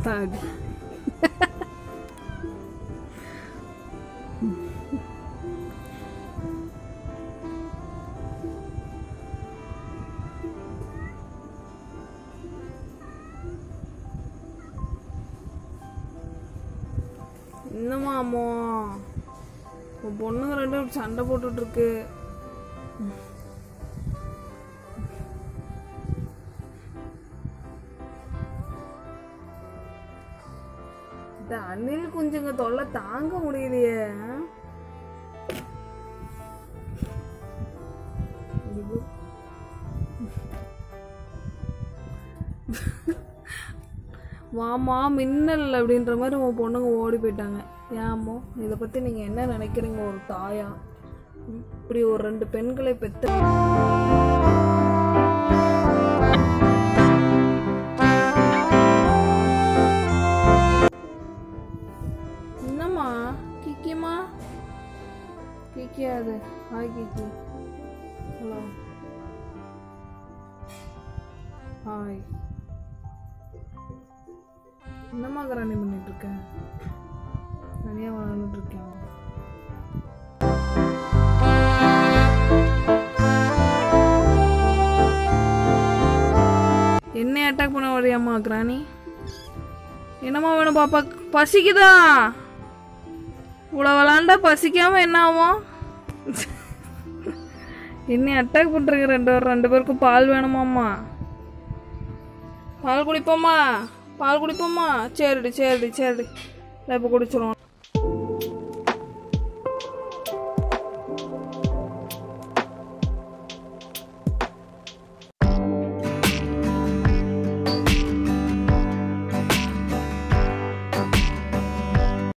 என்னம்மா அம்மா பொண்ணுங்க ரெண்டு சண்டை போட்டுட்டு இருக்கு. இந்த அணில் குஞ்சுங்க தொல்லை தாங்க முடியலையே. மாமா மின்னல் அப்படின்ற மாதிரி உன் பொண்ணுங்க ஓடி போயிட்டாங்க. ஏமோ இதை பற்றி நீங்கள் என்ன நினைக்கிறீங்க? ஒரு தாயா இப்படி ஒரு 2 பெண்களை பெற்று என்னம்மா கிக்கிமா கிக்கியாது. ஹாய் கிக்கி. Hello hi. என்னம்மா கராணி பண்ணிட்டு இருக்கேன்? தனியாக வளர்ந்துட்டு இருக்கேன். என்ன அட்டாக் பண்ண வரையாம்மா கிராணி? என்னம்மா வேணும் பாப்பா? பசிக்குதா? இவ்வளோ விளாண்டா பசிக்காம என்ன ஆகும்? என்ன அட்டாக் பண்றீங்க? 2 பேருக்கும் பால் வேணுமாம்மா? பால் குடிப்போம்மா? பால் குடிப்போம்மா? சரிடி சரிடி சரிடி. இப்போ குடிச்சிருவோம்.